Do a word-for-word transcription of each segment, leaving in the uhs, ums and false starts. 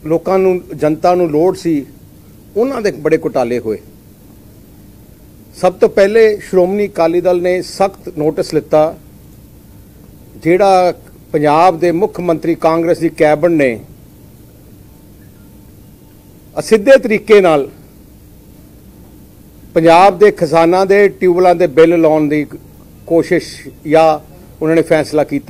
लोकां नूं जनता नूं लोड़ सी उन्हां दे बड़े घोटाले होए। सब तो पहले श्रोमणी अकाली दल ने सख्त नोटिस लिता, जिहड़ा पंजाब दे मुख मंत्री कांग्रेस की कैबिनेट ने असिद्धे तरीके नाल पंजाब दे खजाना दे ट्यूबवैलों दे बिल लाउण दी कोशिश या उन्होंने फैसला किया।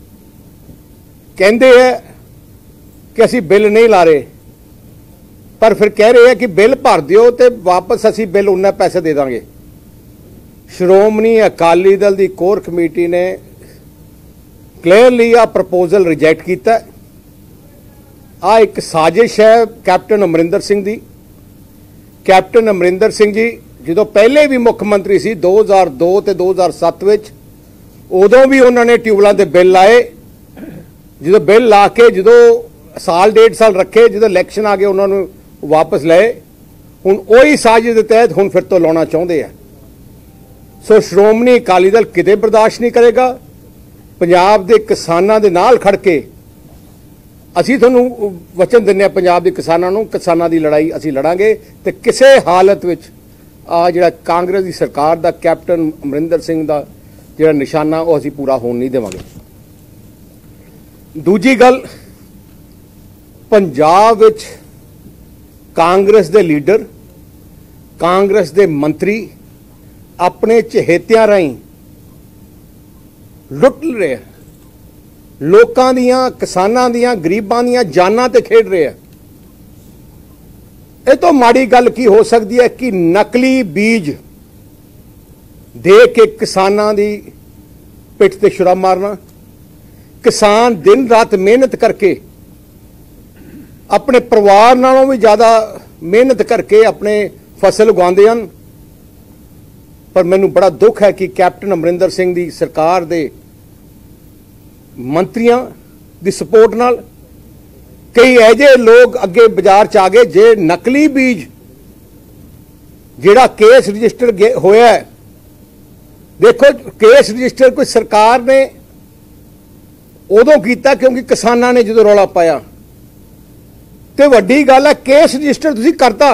कहते हैं कि असी बिल नहीं ला रहे, पर फिर कह रहे हैं कि बिल भर दिओ तो वापस असी बिल उन्ना पैसे दे देंगे। श्रोमणी अकाली दल की कोर कमेटी ने क्लीयरली आ प्रपोजल रिजेक्ट किया। आ एक साजिश है कैप्टन अमरिंदर सिंह की। कैप्टन अमरिंदर सिंह जी जो पहले भी मुख्य मंत्री सी दो हज़ार दो ते दो हज़ार सत्त विच, उदों भी उन्होंने ट्यूबवैलों के बिल लाए। जो बिल ला के जो साल डेढ़ साल रखे, जो इलैक्शन आ गए उन्होंने वापस लाए। हुण उही साजिश के तहत हुण फिर तो लाना चाहते हैं। सो श्रोमणी अकाली दल किते बर्दाश्त नहीं करेगा। पंजाब के किसानों के नाल खड़ के असी तुहानूं वचन दिंदे हां, पंजाब के किसानों नूं किसानों की लड़ाई असी लड़ांगे ते किसी हालत विच आ जिहड़ा कांग्रेस की सरकार दा कैप्टन अमरिंदर सिंह दा जिहड़ा निशाना वो असी पूरा होण नहीं देवांगे। दूजी गल, पंजाब विच कांग्रेस के लीडर, कांग्रेस के मंत्री अपने चहेतियां राहीं लुट रहे हैं। लोकां दियां, किसानां दियां, गरीबां दियां जानां ते खेड रहे हैं। ये तो माड़ी गल की हो सकती है कि नकली बीज दे के किसानां दी पिठ ते छुरा मारना। किसान दिन रात मेहनत करके अपने परिवार नालों भी ज़्यादा मेहनत करके अपने फसल उगाते हैं। पर मैनू बड़ा दुख है कि कैप्टन अमरिंदर सिंह की सरकार दे मंत्रियों की सपोर्ट नाल कई ऐसे लोग अगे बाजार च आ गए जे नकली बीज जिहड़ा केस रजिस्टर होया है। देखो, केस रजिस्टर कोई सरकार ने उदों किया क्योंकि किसानां ने जो रौला पाया, तो वड्डी गल है केस रजिस्टर तुसीं करता।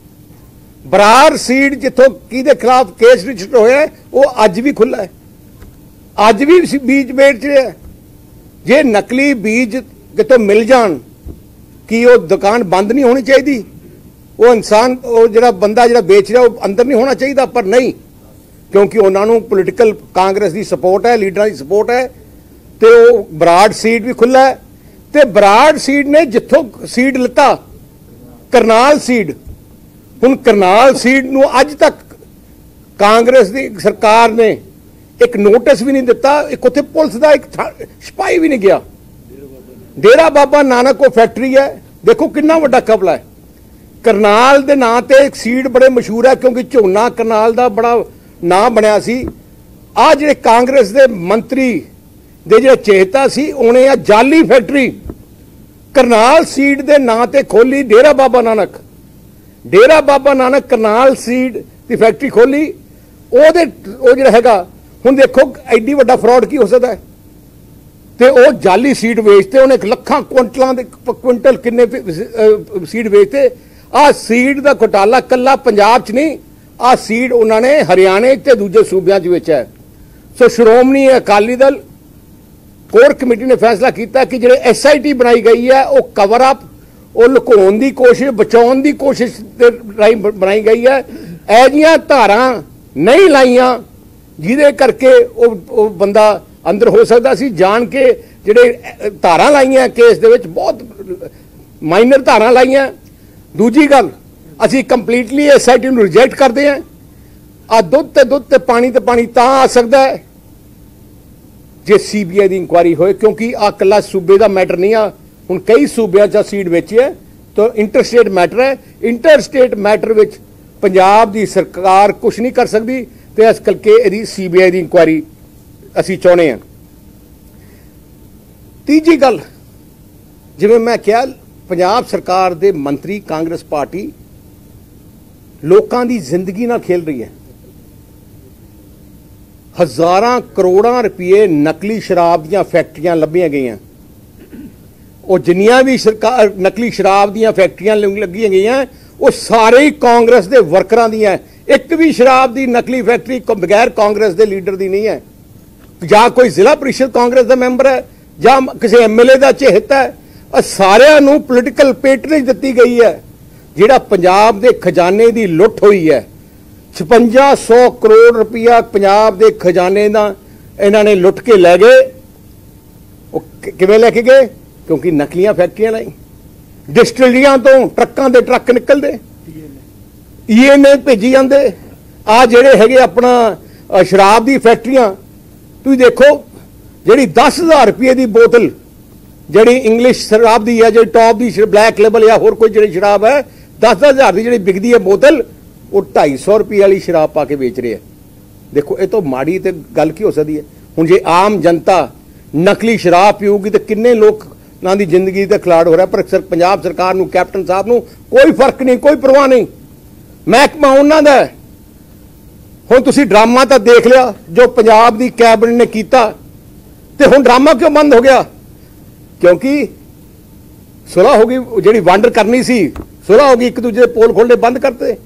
बरार सीड जिथों किहदे खिलाफ केस रजिस्टर होया वो अज भी खुला है, अज भी बीज बेच रहे हैं। जे नकली बीज कितों मिल जान कि वो दुकान बंद नहीं होनी चाहिए, वो इंसान वो जिहड़ा बंदा जिहड़ा बेच रहा वो अंदर नहीं होना चाहिए, पर नहीं, क्योंकि उन्होंने पोलिटिकल कांग्रेस की सपोर्ट है, लीडर की सपोर्ट है, तो वो बराड़ सीड भी खुला है। तो बराड़ सीड ने जिथों सीड लिता करनाल सीड, हुण करनाल सीड नूं अज तक कांग्रेस की सरकार ने एक नोटिस भी नहीं दिता, एक उत्थे पुलिस का एक सिपाही भी नहीं गया। डेरा बाबा नानक वो फैक्ट्री है, देखो कितना वड्डा कबला है। करनाल के नां ते एक सीड बड़े मशहूर है क्योंकि झोना करनाल का बड़ा नाम बनया सी। आ जिहड़े कांग्रेस के मंत्री दे जिहड़े चेता सी उन्हें आ जाली फैक्ट्री करनाल सीड के नां ते खोली। डेरा बाबा नानक डेरा बाबा नानक करनाल सीड की फैक्ट्री खोली। ओहदे वो जिहड़ा हैगा हुण देखो एडी वड्डा फ्रॉड की हो सकता है। तो वह जाली सीड बेचते, उन्हें एक लखां कुंटलों कुंटल किन्ने सीड बेचते। आ सीड का घोटाला कला पंजाब च नहीं, आ सीड उन्होंने हरियाणे ते दूजे सूबे च बेचा है। सो श्रोमणी अकाली दल कोर कमेटी ने फैसला किया कि जिहड़े एस आई टी बनाई गई है वो कवर अप, वो लुकाउण की कोशिश, बचाउण की कोशिश राही बनाई गई है। ऐजियां धारां नहीं लाइयां जिहदे करके वो बंदा अंदर हो सकता सी। जान के जिहड़े धारां लाइयां केस दे विच बहुत माइनर धारां लाइयां। दूजी गल, असी कंप्लीटली एस आई टी नूं रिजेक्ट करते हैं। आ दुध ते दुध ते पानी ते पानी तां आ सकता है जे सी बी आई की इंक्वायरी होए, क्योंकि आ कला सूबे का मैटर नहीं आ। हुण कई सूबे च सीट बेची है तो इंटर स्टेट मैटर है। इंटर स्टेट मैटर विच पंजाब की सरकार कुछ नहीं कर सकती, तो इस करके इहदी सी बी आई की इंक्वायरी असी चाहते हैं। तीजी गल, जिवें मैं कहा, पंजाब सरकार दे मंत्री कांग्रेस पार्टी लोकां दी जिंदगी नाल खेल रही है। हज़ारां करोड़ां रुपये नकली शराब दीयां फैक्ट्रियां लभीआं गईयां। ਉਹ ਜਿੰਨੀਆਂ ਵੀ ਸਰਕਾਰ ਨਕਲੀ ਸ਼ਰਾਬ ਦੀਆਂ ਫੈਕਟਰੀਆਂ ਲੱਗੀਆਂ ਗਈਆਂ ਉਹ ਸਾਰੇ ਹੀ ਕਾਂਗਰਸ ਦੇ ਵਰਕਰਾਂ ਦੀਆਂ। ਇੱਕ ਵੀ ਸ਼ਰਾਬ ਦੀ ਨਕਲੀ ਫੈਕਟਰੀ ਬਗੈਰ ਕਾਂਗਰਸ ਦੇ ਲੀਡਰ ਦੀ ਨਹੀਂ ਹੈ। ਜਾਂ ਕੋਈ ਜ਼ਿਲ੍ਹਾ ਪ੍ਰੀਸ਼ਦ ਕਾਂਗਰਸ ਦਾ ਮੈਂਬਰ ਹੈ ਜਾਂ ਕਿਸੇ ਐਮਐਲਏ ਦਾ ਚਹੇਤਾ ਹੈ। ਸਾਰਿਆਂ ਨੂੰ ਪੋਲੀਟੀਕਲ ਪੈਟਰੇਜ ਦਿੱਤੀ ਗਈ ਹੈ। ਜਿਹੜਾ ਪੰਜਾਬ ਦੇ ਖਜ਼ਾਨੇ ਦੀ ਲੁੱਟ ਹੋਈ ਹੈ, ਛਪੰਜਾ ਸੌ ਕਰੋੜ ਰੁਪਇਆ ਪੰਜਾਬ ਦੇ ਖਜ਼ਾਨੇ ਦਾ ਇਹਨਾਂ ਨੇ ਲੁੱਟ ਕੇ ਲੈ ਗਏ। ਉਹ ਕਿਵੇਂ ਲੈ ਕੇ ਗਏ? ਕਿਉਂਕਿ ਨਕਲੀਆਂ ਫੈਕਟਰੀਆਂ ਲਾਈ, ਡਿਸਟਿਲਰੀਆਂ ਤੋਂ ਟਰੱਕਾਂ ਦੇ ਟਰੱਕ ਨਿਕਲਦੇ, ਈਐਨਏ ਭੇਜੀ ਜਾਂਦੇ। ਆ ਜਿਹੜੇ ਹੈਗੇ ਆਪਣਾ ਸ਼ਰਾਬ ਦੀ ਫੈਕਟਰੀਆਂ, ਤੁਸੀਂ ਦੇਖੋ ਜਿਹੜੀ ਦਸ ਹਜ਼ਾਰ ਰੁਪਏ ਦੀ ਬੋਤਲ ਜਿਹੜੀ ਇੰਗਲਿਸ਼ ਸ਼ਰਾਬ ਦੀ ਹੈ, ਜਿਹੜੀ ਟੌਪ ਦੀ ਬਲੈਕ ਲੇਬਲ ਜਾਂ ਹੋਰ ਕੋਈ ਜਿਹੜੀ ਸ਼ਰਾਬ ਹੈ, ਦਸ ਦਸ ਹਜ਼ਾਰ ਦੀ ਜਿਹੜੀ ਵਿਕਦੀ ਹੈ ਬੋਤਲ, ਉਹ ਢਾਈ ਸੌ ਰੁਪਏ ਵਾਲੀ ਸ਼ਰਾਬ ਪਾ ਕੇ ਵੇਚ ਰਹੇ ਆ। ਦੇਖੋ ਇਹ ਤੋਂ ਮਾੜੀ ਤੇ ਗੱਲ ਕੀ ਹੋ ਸਕਦੀ ਹੈ? ਹੁਣ ਜੇ ਆਮ ਜਨਤਾ ਨਕਲੀ ਸ਼ਰਾਬ ਪੀਊਗੀ ਤਾਂ ਕਿੰਨੇ ਲੋਕਾਂ ਦੀ ਜ਼ਿੰਦਗੀ ਤੇ ਖਿਲਾੜ ਹੋ ਰਿਹਾ। ਪਰ ਪੰਜਾਬ ਸਰਕਾਰ ਨੂੰ, ਕੈਪਟਨ ਸਾਹਿਬ ਨੂੰ ਕੋਈ ਫਰਕ ਨਹੀਂ, ਕੋਈ ਪਰਵਾਹ ਨਹੀਂ। ਮਹਿਕਮਾ ਉਹਨਾਂ ਦਾ। ਹੁਣ ਤੁਸੀਂ ਡਰਾਮਾ ਤਾਂ ਦੇਖ ਲਿਆ ਜੋ ਪੰਜਾਬ ਦੀ ਕੈਬਨਿਟ ਨੇ ਕੀਤਾ, ਤੇ ਹੁਣ ਡਰਾਮਾ ਕਿਉਂ ਬੰਦ ਹੋ ਗਿਆ? ਕਿਉਂਕਿ ਸੁਲ੍ਹਾ ਹੋ ਗਈ, ਜਿਹੜੀ ਵੰਡ ਕਰਨੀ ਸੀ ਸੁਲ੍ਹਾ ਹੋ ਗਈ, ਇੱਕ ਦੂਜੇ ਦੇ ਪੋਲ ਖੋਲ੍ਹਣੇ ਬੰਦ ਕਰਤੇ।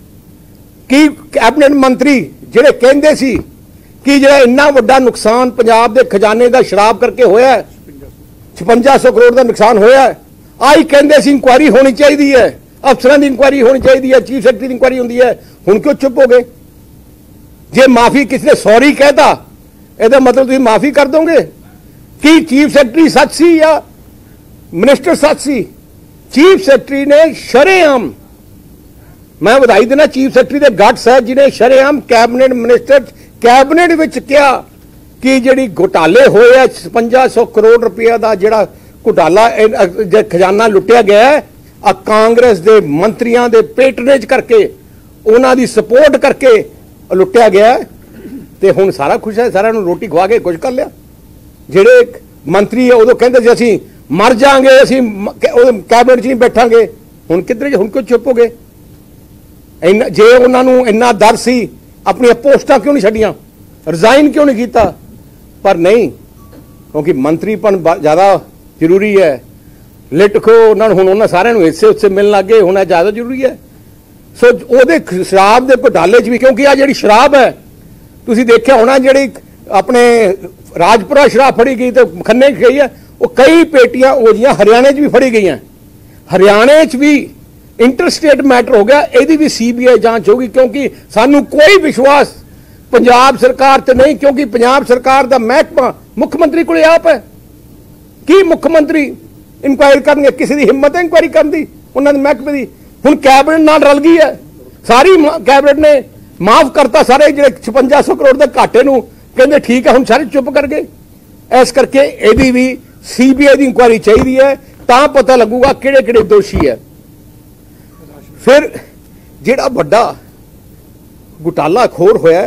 ਕੀ ਕੈਬਨਿਟ ਮੰਤਰੀ ਜਿਹੜੇ ਕਹਿੰਦੇ ਸੀ ਕਿ ਜਿਹੜਾ ਇੰਨਾ ਵੱਡਾ ਨੁਕਸਾਨ ਪੰਜਾਬ ਦੇ ਖਜ਼ਾਨੇ ਦਾ ਸ਼ਰਾਬ ਕਰਕੇ ਹੋਇਆ, ਛਪੰਜਾ ਸੌ ਕਰੋੜ ਦਾ ਨੁਕਸਾਨ ਹੋਇਆ, ਆਹੀ ਕਹਿੰਦੇ ਸੀ ਇਨਕੁਆਇਰੀ ਹੋਣੀ ਚਾਹੀਦੀ ਹੈ, ਅਫਸਰਾਂ ਦੀ ਇਨਕੁਆਇਰੀ ਹੋਣੀ ਚਾਹੀਦੀ ਹੈ, ਚੀਫ ਸੈਕਟਰੀ ਦੀ ਇਨਕੁਆਇਰੀ ਹੁੰਦੀ ਹੈ। ਹੁਣ ਕਿਉਂ ਚੁੱਪ ਹੋ ਗਏ? ਜੇ ਮਾਫੀ ਕਿਸੇ ਨੇ ਸੌਰੀ ਕਹਿਤਾ ਇਹਦਾ ਮਤਲਬ ਤੁਸੀਂ ਮਾਫੀ ਕਰ ਦੋਗੇ? ਕੀ ਚੀਫ ਸੈਕਟਰੀ ਸੱਚ ਸੀ ਜਾਂ ਮਿਨਿਸਟਰ ਸੱਚ ਸੀ? ਚੀਫ ਸੈਕਟਰੀ ਨੇ ਸ਼ਰੇਆਮ, ਮੈਂ ਵਧਾਈ ਦੇਣਾ ਚੀਫ ਸੈਕਟਰੀ ਦੇ ਗੱਟਸ ਹੈ ਜਿਹਨੇ ਸ਼ਰੇਆਮ ਕੈਬਨਿਟ ਮਿਨਿਸਟਰ ਕੈਬਨਿਟ ਵਿੱਚ ਕਿਹਾ ਕਿ ਜਿਹੜੀ ਘੁਟਾਲੇ ਹੋਏ ਆ ਛਪੰਜਾ ਸੌ ਕਰੋੜ ਰੁਪਏ ਦਾ ਜਿਹੜਾ ਘੁਟਾਲਾ ਖਜ਼ਾਨਾ ਲੁੱਟਿਆ ਗਿਆ ਆ ਕਾਂਗਰਸ ਦੇ ਮੰਤਰੀਆਂ ਦੇ ਪੈਟਰਨੇਜ ਕਰਕੇ, ਉਹਨਾਂ ਦੀ ਸਪੋਰਟ ਕਰਕੇ ਲੁੱਟਿਆ ਗਿਆ। ਤੇ ਹੁਣ ਸਾਰਾ ਖੁਸ਼ ਹੈ, ਸਾਰਿਆਂ ਨੂੰ ਰੋਟੀ ਖਵਾ ਕੇ ਕੁਝ ਕਰ ਲਿਆ। ਜਿਹੜੇ ਮੰਤਰੀ ਆ ਉਦੋਂ ਕਹਿੰਦੇ ਸੀ ਅਸੀਂ ਮਰ ਜਾਾਂਗੇ, ਅਸੀਂ ਕੈਬਨਿਟ 'ਚ ਨਹੀਂ ਬੈਠਾਂਗੇ, ਹੁਣ ਕਿੱਧਰ? ਹੁਣ ਕਿਉਂ ਚੁੱਪ ਹੋ ਗਏ? ਇੰਨਾ ਜੇ ਉਹਨਾਂ ਨੂੰ ਇੰਨਾ ਡਰ ਸੀ ਆਪਣੀਆਂ ਪੋਸਟਾਂ ਕਿਉਂ ਨਹੀਂ ਛੱਡੀਆਂ, ਰਿਜ਼ਾਈਨ ਕਿਉਂ ਨਹੀਂ ਕੀਤਾ? ਪਰ ਨਹੀਂ, ਕਿਉਂਕਿ ਮੰਤਰੀਪਣ ਜ਼ਿਆਦਾ ਜ਼ਰੂਰੀ ਹੈ। ਲਿਟਖੋ ਉਹਨਾਂ ਨੂੰ, ਹੁਣ ਉਹਨਾਂ ਸਾਰਿਆਂ ਨੂੰ ਹਿੱਸੇ ਉੱਸੇ ਮਿਲਣ ਲੱਗੇ, ਹੁਣ ਇਹ ਜ਼ਿਆਦਾ ਜ਼ਰੂਰੀ ਹੈ। ਸੋ ਉਹਦੇ ਸ਼ਰਾਬ ਦੇ ਘੁਟਾਲੇ 'ਚ ਵੀ, ਕਿਉਂਕਿ ਆ ਜਿਹੜੀ ਸ਼ਰਾਬ ਹੈ ਤੁਸੀਂ ਦੇਖਿਆ ਹੋਣਾ, ਜਿਹੜੀ ਆਪਣੇ ਰਾਜਪੁਰਾ ਸ਼ਰਾਬ ਫੜੀ ਗਈ ਤੇ ਖੰਨੇ 'ਚ ਗਈ ਹੈ, ਉਹ ਕਈ ਪੇਟੀਆਂ ਉਹ ਜੀਆਂ ਹਰਿਆਣੇ 'ਚ ਵੀ ਫੜੀ ਗਈਆਂ। ਹਰਿਆਣੇ 'ਚ ਵੀ ਇੰਟਰਸਟੇਟ ਮੈਟਰ ਹੋ ਗਿਆ, ਇਹਦੀ ਵੀ ਸੀਬੀਆਈ ਜਾਂਚ ਹੋਗੀ। ਕਿਉਂਕਿ ਸਾਨੂੰ ਕੋਈ ਵਿਸ਼ਵਾਸ ਪੰਜਾਬ ਸਰਕਾਰ ਤੇ ਨਹੀਂ, ਕਿਉਂਕਿ ਪੰਜਾਬ ਸਰਕਾਰ ਦਾ ਮਹਿਕਮਾ ਮੁੱਖ ਮੰਤਰੀ ਕੋਲ ਆਪ ਹੈ। ਕੀ ਮੁੱਖ ਮੰਤਰੀ ਇਨਕੁਆਇਰੀ ਕਰਨਗੇ? ਕਿਸੇ ਦੀ ਹਿੰਮਤ ਹੈ ਇਨਕੁਆਇਰੀ ਕਰਨ ਦੀ ਉਹਨਾਂ ਦੇ ਮਹਿਕਮੇ ਦੀ? ਹੁਣ ਕੈਬਨਿਟ ਨਾਲ ਰਲ ਗਈ ਹੈ, ਸਾਰੀ ਕੈਬਨਿਟ ਨੇ ਮਾਫ ਕਰਤਾ ਸਾਰੇ ਜਿਹੜੇ ਛਪੰਜਾ ਸੌ ਕਰੋੜ ਦੇ ਘਾਟੇ ਨੂੰ, ਕਹਿੰਦੇ ਠੀਕ ਹੈ, ਹੁਣ ਸਾਰੇ ਚੁੱਪ ਕਰ ਗਏ। ਇਸ ਕਰਕੇ ਇਹਦੀ ਵੀ ਸੀਬੀਆਈ ਦੀ ਇਨਕੁਆਇਰੀ ਚਾਹੀਦੀ ਹੈ, ਤਾਂ ਪਤਾ ਲੱਗੂਗਾ ਕਿਹੜੇ ਕਿਹੜੇ ਦੋਸ਼ੀ ਹੈ। ਫਿਰ ਜਿਹੜਾ ਵੱਡਾ ਘੁਟਾਲਾ ਖੋਰ ਹੋਇਆ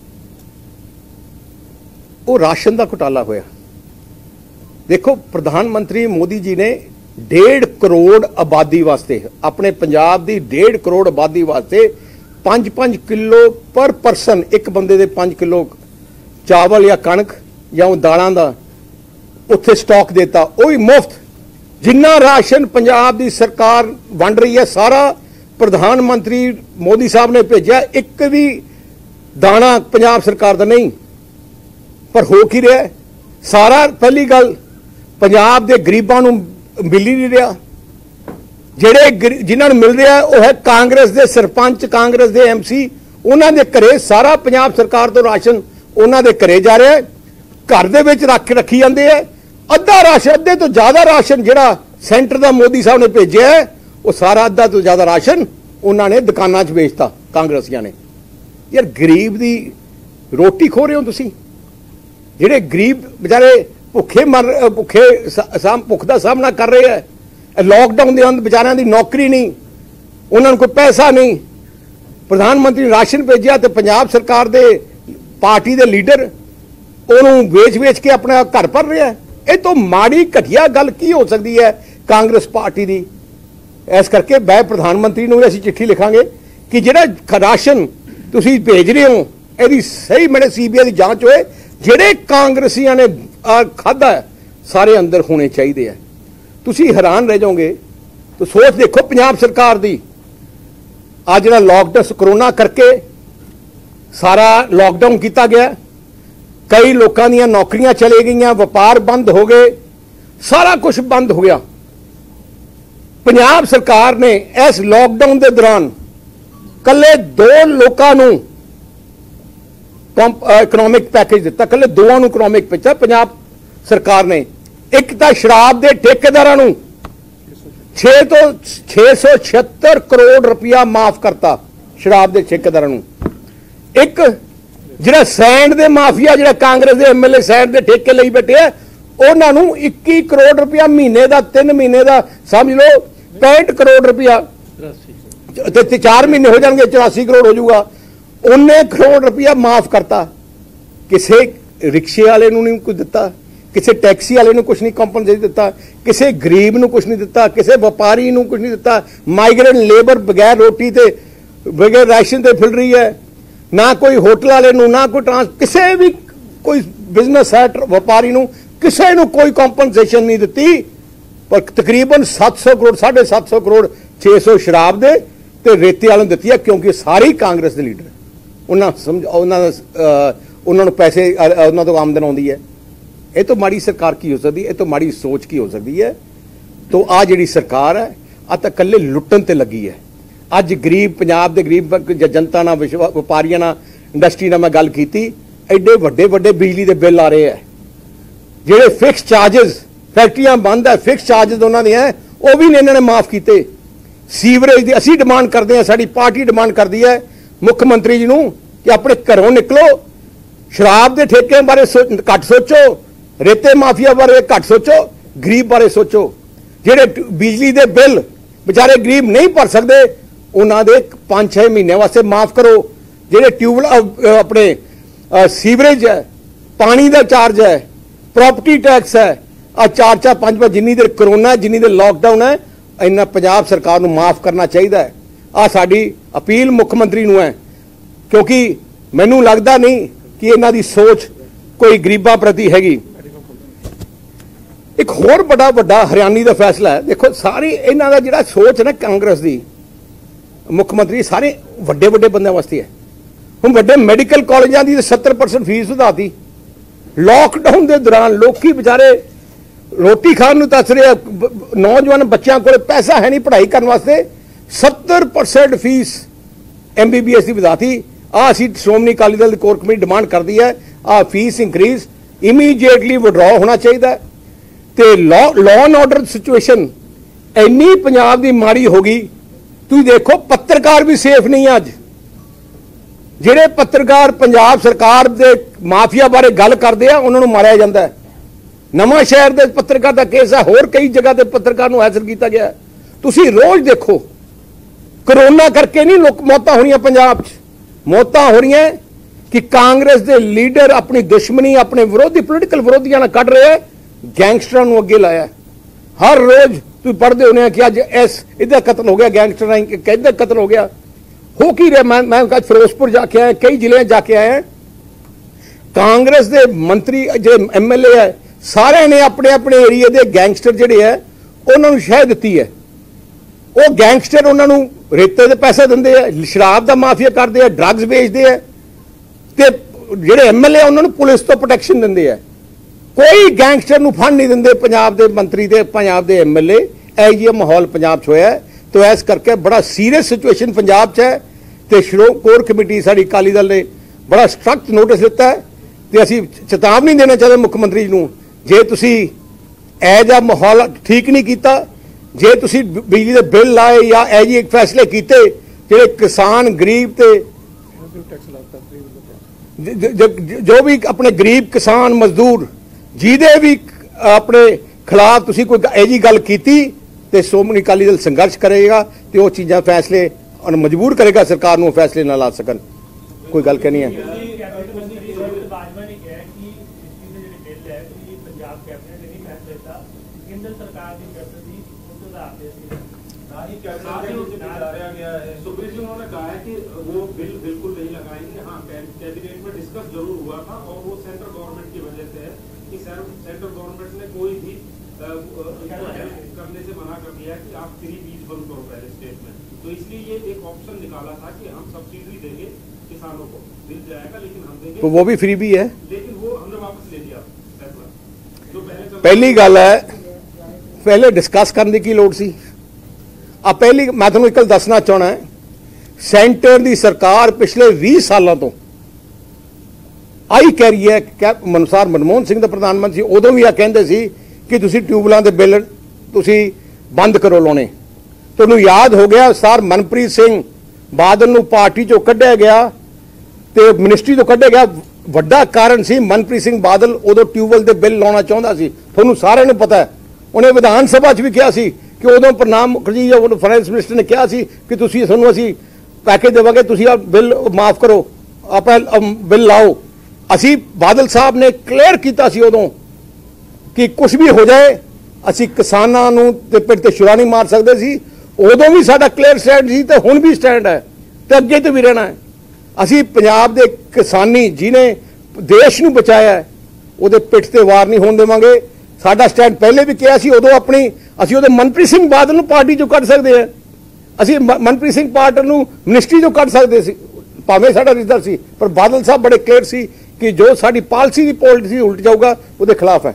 ਉਹ ਰਾਸ਼ਨ ਦਾ ਘੁਟਾਲਾ ਹੋਇਆ। ਦੇਖੋ ਪ੍ਰਧਾਨ ਮੰਤਰੀ ਮੋਦੀ ਜੀ ਨੇ डेढ़ करोड़ आबादी वास्ते, अपने पंजाब की डेढ़ करोड़ आबादी वास्ते पांच पांच किलो पर परसन, एक बंदे दे पांच किलो चावल या कणक या दालों का उत्थे स्टॉक देता, वो भी मुफ्त। जिन्ना राशन पंजाब की सरकार वंड रही है सारा प्रधानमंत्री मोदी साहब ने भेजा, एक भी दाना पंजाब सरकार का नहीं। पर हो की रहा है सारा, पहली गल पंजाब के गरीबों को मिल ही नहीं रहा, जेड़े जिन्होंने मिल रहा है वह है कांग्रेस के सरपंच, कांग्रेस के एम सी, उन्होंने घरे सारा पंजाब सरकार तो राशन उन्होंने घरे जा रहा है, घर दे विच रख रखी जाते हैं। अद्धा राशन, अद्धे तो ज्यादा राशन जिहड़ा सेंटर का मोदी साहब ने भेजा है वो सारा अद्धा तो ज्यादा राशन उन्होंने दुकानों च बेचता कांग्रेसियों ने। यार गरीब की रोटी खो रहे हो तुसीं, जिहड़े गरीब बेचारे भुखे मर भुखे भुख का सामना कर रहे हैं, लॉकडाउन के अंदर बेचारियों की नौकरी नहीं, उन्होंने कोई पैसा नहीं, प्रधानमंत्री राशन भेजा तो पंजाब सरकार दे पार्टी के लीडर उन्होंने वेच वेच के अपना घर भर रहा है। ये तो माड़ी घटिया गल की हो सकती है कांग्रेस पार्टी की। इस करके मैं प्रधानमंत्री को असीं चिट्ठी लिखांगे कि जिहड़ा राशन तुसीं भेज रहे हो यदि सही मैंने सीबीआई की जांच होए, जिहड़े कांग्रेसियों ने खादा है सारे अंदर होने चाहिए है। तुसी हैरान रह जाओगे। तो सोच देखो पंजाब सरकार दी, आज जिहड़ा लॉकडाउन करोना करके सारा लॉकडाउन किया गया, कई लोगों दी नौकरियां चले गई, व्यापार बंद हो गए, सारा कुछ बंद हो गया। पंजाब सरकार ने इस लॉकडाउन के दौरान कल्ले दो लोगों नूं इकनॉमिक पैकेज दिता, कल्ले दोवां नूं इकनॉमिक पैकेज पंजाब सरकार ने। एक तो शराब के ठेकेदारां नूं छे तो छे सौ छिहत्तर करोड़ रुपया माफ करता शराब के ठेकेदारां नूं। एक जिहड़ा सैंड दे माफिया, जिहड़ा कांग्रेस के एम एल ए सैंड के ठेके लई बैठे है, उन्होंने इक्की करोड़ रुपया महीने का, तीन महीने का समझ लो पैंठ करोड़ रुपया, चार महीने हो जाएंगे चौरासी करोड़ हो जाऊगा, उन्हें करोड़ रुपया माफ करता। किसी रिक्शे वाले नूं नहीं कुछ दिता, किसी टैक्सी वाले नूं कुछ नहीं कंपनसेशन दिता, किसी गरीब नूं कुछ नहीं दिता, किसी व्यापारी नूं कुछ नहीं दिता। माइग्रेंट लेबर बगैर रोटी ते बगैर राशन ते फिर रही है, ना कोई होटल वाले नूं, ना कोई ट्रांस, किसी भी कोई बिजनेस है व्यापारी नूं किसी नूं कोई कंपनसेशन नहीं दी। पर तकरीबन सत्त सौ करोड़ साढ़े सत्त सौ करोड़ छे सौ शराब दे ते रेते वालों दी है, क्योंकि सारी कांग्रेस के लीडर उन्होंने समझ उन्होंने पैसे उन्होंने तो आमदन आती है। ये तो माड़ी सरकार की हो सकती है, ये तो माड़ी सोच की हो सकती है। तो आ जी सरकार है आ तो कल्ले लुट्टन ते लगी है। अज गरीब पंजाब के गरीब जनता ना, व्यापारियों ना, इंडस्ट्री ना मैं गल की, एडे वड्डे वड्डे बिजली के बिल आ रहे हैं, जेडे फिक्स चार्जिज, फैक्ट्रियां बंद है, फिक्स चार्जिज उन्होंने हैं वो भी इन्होंने माफ किए। सीवरेज की असी डिमांड करते हैं, साड़ी पार्टी डिमांड करती है मुख्यमंत्री जी नूं कि अपने घरों निकलो, शराब के ठेके बारे सो, घट सोचो, रेते माफिया बारे घट सोचो, गरीब बारे सोचो। जेडे बिजली के बिल बेचारे गरीब नहीं भर सकते, उन्होंने पांच छे महीने वास्ते माफ करो। जेडे ट्यूबल अपने सीवरेज है, पानी का चार्ज है, प्रॉपर्टी टैक्स है, आ चार चार पांच पांच जिन्नी देर करोना है, जिन्नी देर लॉकडाउन है, इन्ना पंजाब सरकार को माफ करना चाहिए है। आ साडी अपील मुख्यमंत्री नूं है, क्योंकि मैनू लगता नहीं कि इन्हां दी सोच कोई गरीबां प्रति हैगी। एक होर बड़ा वड्डा हरियाणी का फैसला है। देखो सारी इन्हां दा जिहड़ा सोच है ना कांग्रेस की, मुख्यमंत्री सारे वड्डे वड्डे बंदे वास्ते है। हुण वड्डे मैडिकल कॉलेजां दी सत्तर परसेंट फीस वधाती। लॉकडाउन के दौरान लोग बेचारे रोटी खाण नूं तरस रहे, नौजवान बच्चों को पैसा है नहीं पढ़ाई करने वास्ते, सत्तर percent fees M B B S की वधाती। आ असीं श्रोमणी अकाली दल कोर कमेटी डिमांड करती है, आ फीस इंक्रीज इमीजिएटली विड्रॉ होना चाहिए। तो law law and order situation इन्नी पंजाब की माड़ी हो गई, तुम देखो पत्रकार भी सेफ नहीं है। अज ਜਿਹੜੇ पत्रकार पंजाब सरकार के माफिया बारे गल करते हैं उन्होंने मारिया जाता है। नवां शहर के पत्रकार का केस है, होर कई जगह के पत्रकार को हैसल किया गया। तुसीं रोज देखो करोना करके नहीं लोग मौतां हो रही पंजाब च, मौतां हो रही कि कांग्रेस के लीडर अपनी दुश्मनी अपने विरोधी पोलिटिकल विरोधियों ने कढ़ रहे हैं, गैंगस्टरां नूं अगे लाया। हर रोज तुम पढ़ते होने कि अज इस इधर कतल हो गया, गैंगस्टर इधर कतल हो गया। हो की रहा, मैं मैं फिरोजपुर जाके आया, कई जिले जाके आए हैं। कांग्रेस के मंत्री जो एम एल ए है सारे ने अपने अपने एरिए के गैंगस्टर जोड़े है उन्होंने शह दी है। वो गैंगस्टर उन्होंने रेते के पैसे देंगे है, शराब का माफिया करते हैं, ड्रग्स बेचते हैं, तो जोड़े एम एल ए उन्होंने पुलिस तो प्रोटैक्शन देंगे है। कोई गैंगस्टर को फंड नहीं देंगे पंजाब के मंत्री ते पंजाब के एम एल ए। यह जी माहौल पंजाब च होया है। तो इस करके बड़ा सीरियस सिचुएशन पंजाब च है। तो श्रो कोर कमेटी साड़ी अकाली दल ने बड़ा सख्त नोटिस दिता है। तो असी चेतावनी देना चाहते मुख्यमंत्री जी को, जे तुसी ए जा माहौल ठीक नहीं किया, जे तुसी बिजली के बिल लाए या ए जी फैसले किए जो किसान गरीब ते जो भी अपने गरीब किसान मजदूर जिदे भी अपने खिलाफ तुसी कोई ए जी गल की, तो श्रोमणी अकाली दल संघर्ष करेगा, तो वो चीज़ा फैसले और मजबूर करेगा सरकार को फैसले ना ला सकन। कोई गल कहनी है। उन्होंने कहा है कि वो बिल बिल्कुल नहीं लगाएंगे। हाँ, कैबिनेट में डिस्कस जरूर हुआ था और वो सेंट्रल गवर्नमेंट की वजह से है कि सेंट्रल गवर्नमेंट ने कोई भी अ, उनको हेल्प करने से मना कर दिया है कि आप फ्री बीज बंद करो पहले स्टेट में। तो इसलिए ये एक ऑप्शन निकाला था कि हम सब्सिडी देंगे किसानों को, मिल जाएगा लेकिन हम देंगे, तो वो भी फ्री भी है, लेकिन वो हमने वापस ले लिया फैसला जो पहले चल- पहली गल है पहले डिस्कस करने की लोड़ सी। आ पहली मैं तुहानूं एक गल दसना चाहना है, सेंटर की सरकार पिछले बीस सालों तो आई कह रही है कि अनुसार मनमोहन सिंह ਦਾ प्रधानमंत्री उदों भी आ कहते सी कि तुसी ट्यूबलां दे बिल तुसी बंद करो लाने। तुहानूं याद हो गया सर मनप्रीत सिंह बादल नूं पार्टी चों कढ़िया गया ते मिनिस्ट्री तो कढ़िया गया, वड्डा कारण सी मनप्रीत सिंह बादल उदों ट्यूबवैल दे बिल लाउणा चाहुंदा सी। तुहानूं सारिआं नूं पता है, उन्हें विधान सभा च भी कहा सी कि उदों प्रणाम मुखर्जी या फाइनैंस मिनिस्टर ने कहा सी कि तुसी तुहानूं असीं पैकेज देवांगे, तुसी आ बिल माफ करो, आप बिल लाओ। असी बादल साहब ने क्लीयर किया सी उदों कि कुछ भी हो जाए असी किसानां नूं ते पिंड ते छुरा नहीं मार सकते सी। उदों भी साडा क्लीयर स्टैंड सी ते हुण भी स्टैंड है ते अगे तो भी रहना है। असी पंजाब दे किसानी जिन्हें देश नूं बचाया है उहदे पिठ ते वार नहीं होण देवांगे। साडा स्टैंड पहले भी कहा सी, उदों अपनी असी उहदे मनप्रीत सिंह बादल नूं पार्टी चों कढ सकदे हैं, असी मनप्रीत सिंह बादल नूं मिनिस्ट्री चों कढ सकदे सी भावें साडा रिश्ता सी, पर बादल साहब बड़े क्लीयर सी कि जो साडी पॉलिसी की पॉलिसी उल्ट जाऊगा उसके खिलाफ है।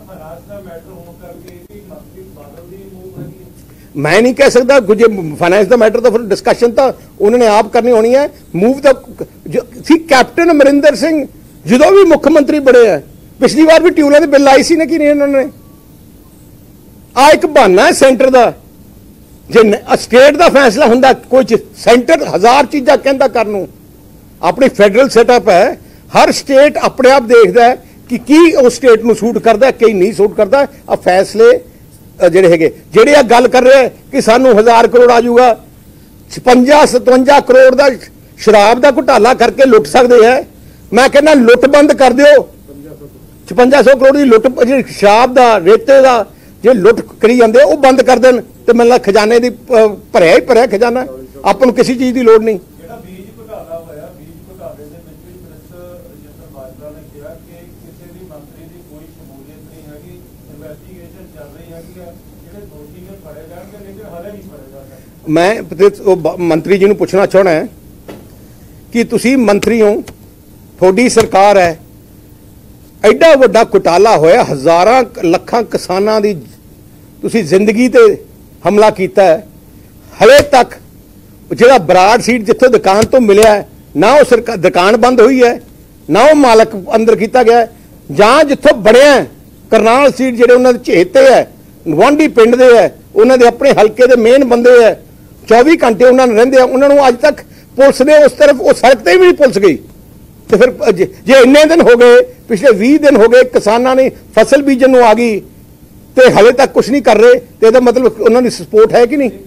मैं नहीं कह सकता कुछ फाइनेंस का मैटर तो फिर डिस्कशन तो उन्होंने आप करनी होनी है। मूव तो सी कैप्टन अमरिंदर सिंह जो भी मुख्यमंत्री बड़े हैं, पिछली बार भी ट्यूबलां दे बिल आई सी ना कि नहीं उन्होंने। आ एक बहाना है सेंटर का, जे स्टेट का फैसला हुंदा कोई सेंटर हजार चीज़ां कहंदा करन नूं, अपनी फेडरल सेटअप है, हर स्टेट अपने आप देखता है कि की उस स्टेट नूं सूट करता है कई नहीं सूट करता। आ फैसले ਜਿਹੜੇ ਹੈਗੇ ਜਿਹੜੇ ਆ ਗੱਲ ਕਰ ਰਹੇ ਕਿ ਸਾਨੂੰ ਹਜ਼ਾਰ ਕਰੋੜ ਆ ਜਾਊਗਾ, छप्पन सतवंजा करोड़ ਦਾ ਸ਼ਰਾਬ ਦਾ ਘੁਟਾਲਾ ਕਰਕੇ ਲੁੱਟ ਸਕਦੇ ਹੈ। ਮੈਂ ਕਹਿੰਦਾ ਲੁੱਟ ਬੰਦ ਕਰ ਦਿਓ, छप्पन सौ ਕਰੋੜ ਦੀ ਲੁੱਟ ਜਿਹੜੀ ਸ਼ਰਾਬ ਦਾ ਰੇਤੇ ਦਾ ਜੇ ਲੁੱਟ ਕਰੀ ਜਾਂਦੇ ਉਹ ਬੰਦ ਕਰ ਦੇਣ ਤੇ ਮੈਨੂੰ ਖਜ਼ਾਨੇ ਦੀ ਭਰਿਆ ਹੀ ਭਰਿਆ ਖਜ਼ਾਨਾ, ਆਪਾਂ ਨੂੰ ਕਿਸੇ ਚੀਜ਼ ਦੀ ਲੋੜ ਨਹੀਂ। ਜਿਹੜਾ ਬੀਜ ਘੁਟਾਲਾ ਹੋਇਆ, ਬੀਜ ਘੁਟਾਲੇ ਦੇ ਵਿੱਚ ਵੀ ਮਿਨਿਸਟਰ ਰਜਿੰਦਰ ਬਾਜਵਾ ਨੇ ਕਿਹਾ ਕਿ ਕਿਸੇ ਵੀ ਮੰਤਰੀ ਦੀ ਕੋਈ ਸ਼ਮੂਲੀਅਤ ਨਹੀਂ ਹੈਗੀ, ਇਨਵੈਸਟੀਗੇਸ਼ਨ ਚੱਲ ਰਹੀ ਹੈਗੀ ਹੈ, ਜਿਹੜੇ ਦੋਸ਼ੀ ਨੇ ਫੜੇ ਜਾਣਗੇ ਲੇਕਿਨ ਹਲੇ ਨਹੀਂ ਫੜੇ ਜਾਣਗੇ। ਮੈਂ ਮੰਤਰੀ ਜੀ ਨੂੰ ਪੁੱਛਣਾ ਚਾਹਣਾ ਹੈ ਕਿ ਤੁਸੀਂ ਮੰਤਰੀ ਹੋ, ਤੁਹਾਡੀ ਸਰਕਾਰ ਹੈ, ਐਡਾ ਵੱਡਾ ਘੁਟਾਲਾ ਹੋਇਆ, ਹਜ਼ਾਰਾਂ ਲੱਖਾਂ ਕਿਸਾਨਾਂ ਦੀ ਤੁਸੀਂ ਜ਼ਿੰਦਗੀ ਤੇ ਹਮਲਾ ਕੀਤਾ ਹੈ, ਹਲੇ ਤੱਕ ਜਿਹੜਾ ਬਰਾੜ ਸੀਟ ਜਿੱਥੋਂ ਦੁਕਾਨ ਤੋਂ ਮਿਲਿਆ ਨਾ ਉਹ ਸਰਕਾਰ ਦੁਕਾਨ ਬੰਦ ਹੋਈ ਹੈ, ਨਾ ਉਹ ਮਾਲਕ ਅੰਦਰ ਕੀਤਾ ਗਿਆ, ਜਾਂ ਜਿੱਥੋਂ ਬਣਿਆ ਕਰਨਾਲ ਸੀਟ ਜਿਹੜੇ ਉਹਨਾਂ ਦੇ ਚਹੇਤੇ ਹੈ, ਗੁਆਂਢੀ ਪਿੰਡ ਦੇ ਹੈ, ਉਹਨਾਂ ਦੇ ਆਪਣੇ ਹਲਕੇ ਦੇ ਮੇਨ ਬੰਦੇ ਹੈ, चौबीस घंटे उन्होंने रहंदे उन्होंने अज तक पुलिस ने उस तरफ उस सड़क पर भी नहीं पुलिस गई। तो फिर जे इन्ने दिन हो गए, पिछले बीस दिन हो गए किसानों ने फसल बीजन आ गई तो हले तक कुछ नहीं कर रहे, तो यह मतलब उन्होंने सपोर्ट है कि नहीं?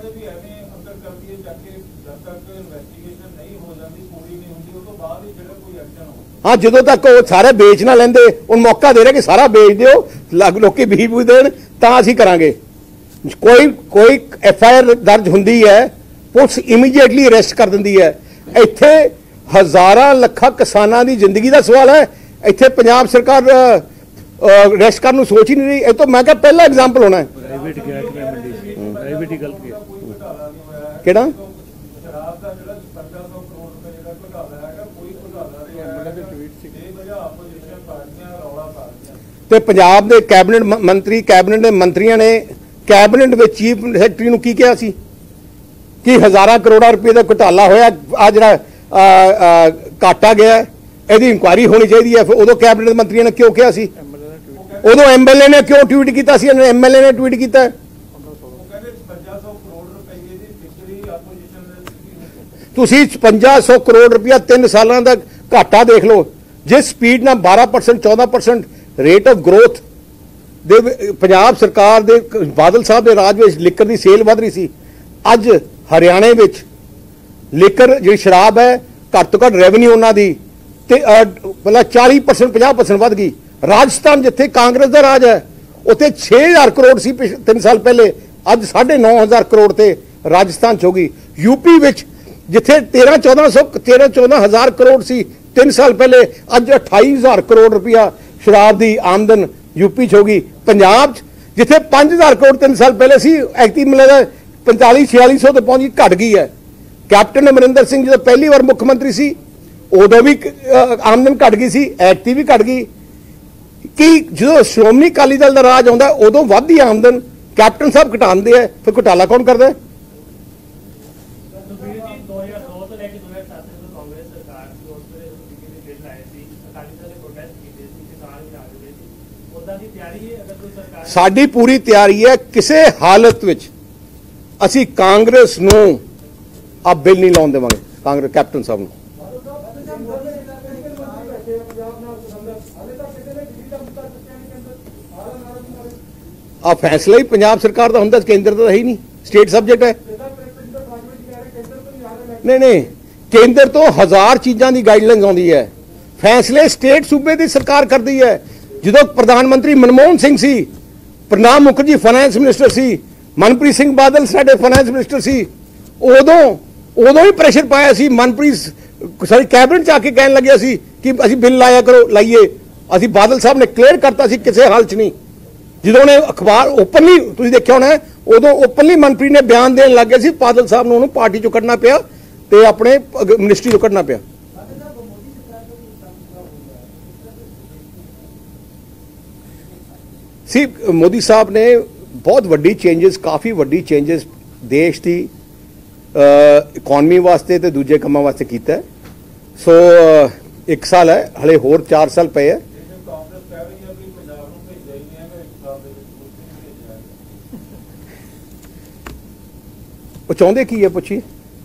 हाँ, जो तक वो सारे बेच ना लेंदे, उन मौका दे रहे कि सारा बेच दिओ, लोग बीज बूज देन तां असीं करांगे। कोई कोई एफ आई आर दर्ज होंदी है, पुलिस इमीडिएटली अरेस्ट कर दिंदी है। इत्थे हजारां लखां किसानां दी जिंदगी का सवाल है, इत्थे पंजाब सरकार अरेस्ट करने सोच ही नहीं रही। ये तो मैं क्या पहला एग्जाम्पल होना है। केड़ा ते पंजाब दे कैबिनेट मंत्री कैबिनेट दे मंत्रियों ने कैबिनेट में चीफ सैकटरी नूं की कहा सी कि हजारां करोड़ां रुपए का घुटाला होया, आ जिहड़ा घाटा गया इहदी इंक्वायरी होनी चाहिए है। फिर उदों कैबिनेट मंत्रियों ने क्यों कहा सी? उदों एम एल ए ने क्यों ट्वीट किया सी? एम एल ए ने ट्वीट किया। तुसीं छप्पन सौ करोड़ रुपया तीन सालों का घाटा देख लो, जिस स्पीड नाल बारह परसेंट चौदह परसेंट रेट ऑफ ग्रोथ दे पंजाब सरकार दे बादल साहब के राज में लिकर की सेल वध रही सी। अज हरियाणे में लिकर जी शराब है घट तो घट रेवन्यू उन्होंने पहला चालीस परसेंट पचास परसेंट वध गई। राजस्थान जिथे कांग्रेस का राज है उत्थे छे हजार करोड़ सी तीन साल पहले, अज साढ़े नौ हजार करोड़ से राजस्थान च हो गई। यूपी विच जिथे तेरह चौदह सौ तेरह चौदह हजार करोड़ सी तीन साल पहले, अज अठाई हजार करोड़ रुपया शराब की आमदन यूपी च होगी। पंजाब जिथे पांच हज़ार करोड़ तीन साल पहले सी एक्टिव मिलेगा पैंताली छियाली सौ तो पहुंच घट गई है। कैप्टन अमरिंदर सिंह जो पहली बार मुख्यमंत्री सी उदों भी आमदन घट गई सी, एक्टिव भी घट गई कि जो श्रोमणी अकाली दल का राज आता उदों वधदी आमदन कैप्टन साहब घटाते हैं, फिर घोटाला कौन करता है? साडी पूरी तैयारी है, किसी हालत विच असी कांग्रेस नूं आ बिल नहीं लाउण देवांगे। कांग्रेस कैप्टन साहब नूं आ फैसला ही पंजाब सरकार का हुंदा, केंद्र तो है ही नहीं, स्टेट सब्जेक्ट है। नहीं नहीं, केंद्र तो हजार चीज़ों की गाइडलाइंस आती है, फैसले स्टेट सूबे की सरकार करती है। जो प्रधानमंत्री मनमोहन सिंह सी, प्रणब मुखर्जी फाइनेंस मिनिस्टर सी, मनप्रीत सिंह बादल साडे फाइनेंस मिनिस्टर सी, उदों उदों ही प्रेशर पाया सी। मनप्रीत सारी कैबिनेट च आके कहन लगे सी कि असी बिल लाया करो, लाइए। असी बादल साहब ने क्लीयर करता सी किसी हाल च नहीं। जो ने अखबार ओपनली तुसीं देखिया होना, उदों ओपनली मनप्रीत ने बयान देन लग गए सी, बादल साहब नूं उहनूं पार्टी चों कढना पिया ते अपने मिनिस्ट्री चों कढना पिया। सी मोदी साहब ने बहुत वड्डी चेंजेस, काफ़ी वड्डी चेंजेस देश की इकॉनमी वास्ते ते दूजे कामां वास्ते कीता है। सो एक साल है, हले होर चार साल पे है। वो चाहते की है पुछिए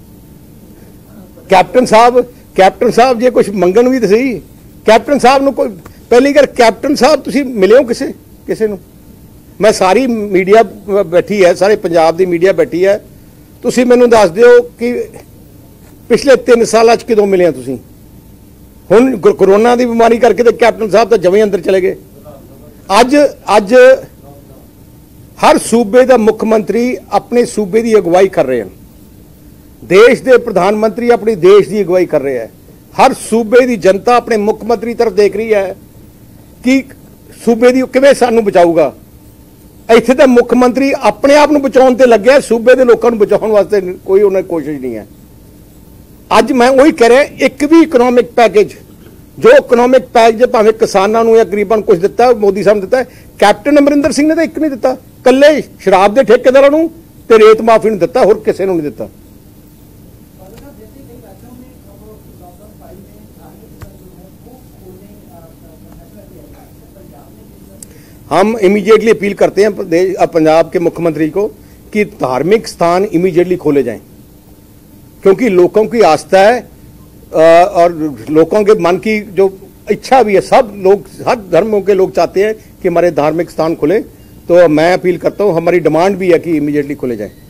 कैप्टन साहब। कैप्टन साहब जे कुछ मंगन भी तो सही, कैप्टन साहब नूं कोई पहली गल, कैप्टन साहब तुसीं मिले हो किसे किसे नूं? मैं सारी मीडिया बैठी है, सारे पंजाब की मीडिया बैठी है, तुसीं मैनूं दस दिओ कि पिछले तीन साल कदों मिले तुसीं? हुण कोरोना की बीमारी करके तो कैप्टन साहब तो जमें अंदर चले गए। अज अज हर सूबे का मुख्यमंत्री अपने सूबे की अगवाई कर रहे हैं, देश के प्रधानमंत्री अपने देश की अगवाई कर रहे हैं। हर सूबे की जनता अपने मुख्यमंत्री तरफ देख रही है कि सूबे की किवें सानू बचाऊगा। इत्थे तो मुख्यमंत्री अपने आप नूं बचाउण ते लग्या, सूबे के लोगों को बचाउण वास्ते कोई उन्हें कोशिश नहीं है। अज मैं वही कह रहा, एक भी इकनॉमिक पैकेज जो इकनॉमिक पैकेज भावें किसानों नूं या गरीबां नूं कुछ दिता, मोदी साहब ने दिता है। कैप्टन अमरिंदर सिंह ने तो एक नहीं दिता, कल्ले शराब के ठेकेदारां नूं ते रेत माफी नूं दिता, होर किसी नूं नहीं दिता। हम इमीडिएटली अपील करते हैं पंजाब के मुख्यमंत्री को कि धार्मिक स्थान इमीडिएटली खोले जाएं, क्योंकि लोगों की आस्था है और लोगों के मन की जो इच्छा भी है, सब लोग हर धर्मों के लोग चाहते हैं कि हमारे धार्मिक स्थान खुले। तो मैं अपील करता हूं, हमारी डिमांड भी है कि इमीडिएटली खोले जाएं।